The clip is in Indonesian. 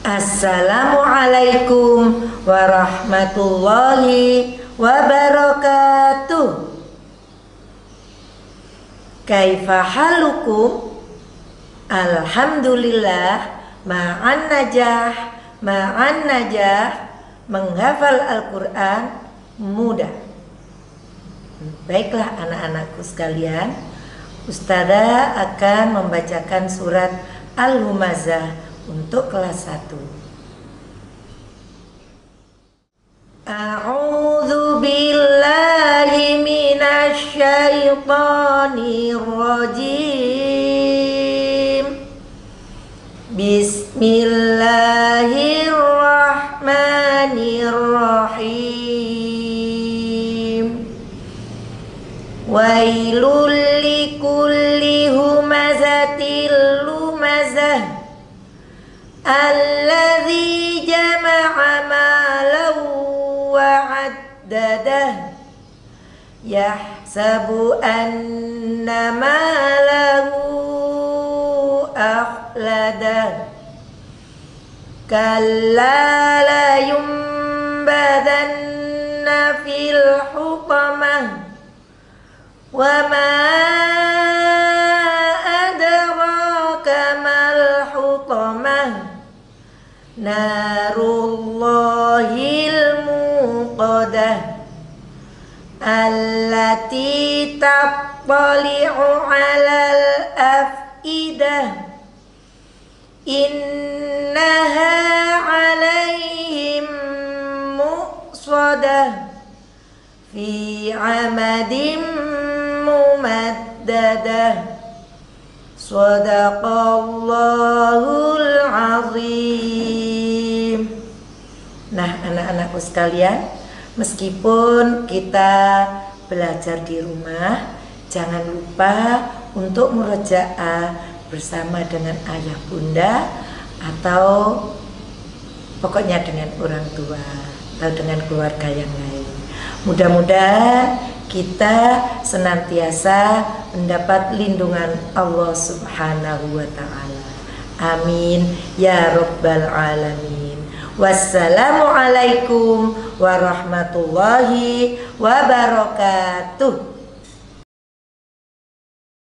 Assalamualaikum warahmatullahi wabarakatuh. Kaifa halukum? Alhamdulillah ma'an najah menghafal Al-Quran mudah. Baiklah anak-anakku sekalian, Ustazah akan membacakan surat Al-Humazah untuk kelas 1. A'udzu billahi minasy syaithanir rajim. Bismillahirrahmanirrahim. Wailul likulli humazatil lumazah alladzi jama'a malan wa 'addadah yahsabu anna malahu akhladah kalla la yumbadanna fil hutamah wa ma adraka mal hutamah narullahil muqadah allati tattali'u 'alal afidah innaha 'alaihim muqsadah fi 'amadim mumaddadah. Shadaqallahul azim. Nah, anak-anakku sekalian, meskipun kita belajar di rumah, jangan lupa untuk murojaah bersama dengan ayah bunda atau pokoknya dengan orang tua atau dengan keluarga yang lain. Mudah-mudahan kita senantiasa mendapat lindungan Allah Subhanahu wa ta'ala. Amin ya rabbal alamin. Wassalamualaikum warahmatullahi wabarakatuh.